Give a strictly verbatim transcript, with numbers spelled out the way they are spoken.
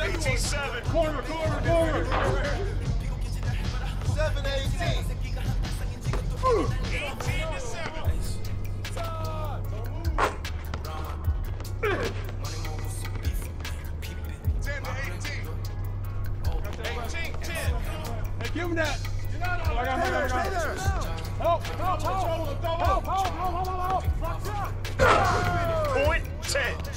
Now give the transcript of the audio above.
eighteen seven. Corner, corner, corner. seven eighteen. eighteen to seven. ten to eighteen. eighteen ten. Hey, give him that. Oh, I got him, I got him. Help, help, help, help, help, help, help, help, help, help. Point ten.